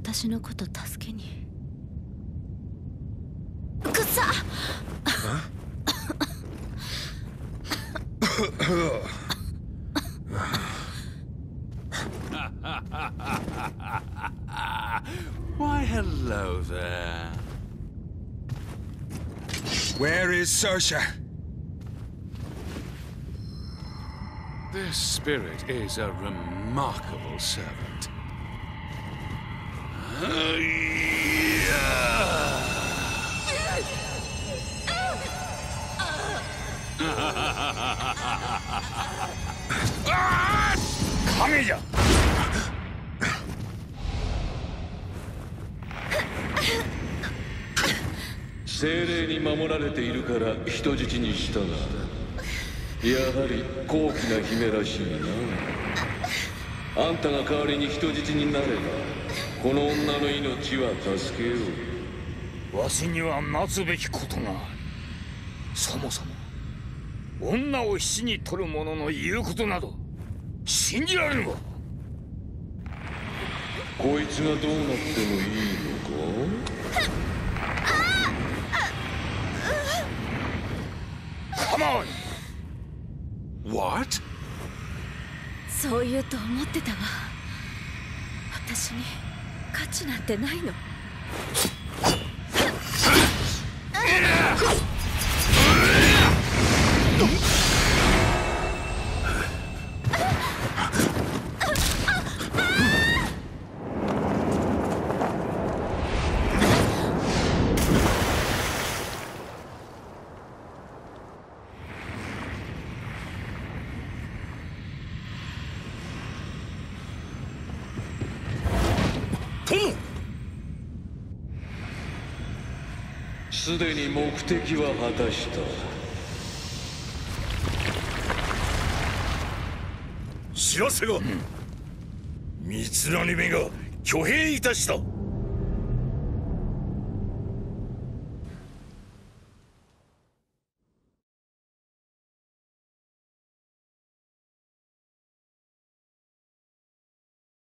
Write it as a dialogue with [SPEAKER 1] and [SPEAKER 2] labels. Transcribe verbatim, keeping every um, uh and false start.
[SPEAKER 1] 私のこと助けに。くっさ
[SPEAKER 2] Why, hello there.
[SPEAKER 3] Where is Sersha?
[SPEAKER 2] This spirit is a remarkable servant.
[SPEAKER 4] Kamiじゃ。
[SPEAKER 5] 精霊に守られているから人質にしたが、やはり高貴な姫らしいな。あんたが代わりに人質になればこの女の命は助けよ
[SPEAKER 4] う。わしにはなすべきことがある。そもそも女を死に取る者の言うことなど信じられぬわ。
[SPEAKER 5] こいつがどうなってもいいのか。
[SPEAKER 4] カモン。
[SPEAKER 2] What?
[SPEAKER 1] そう言うと思ってたわ。私に価値なんてないの。
[SPEAKER 5] すでに目的は果たした。
[SPEAKER 4] 知らせが、三つ編み目が挙兵いたした。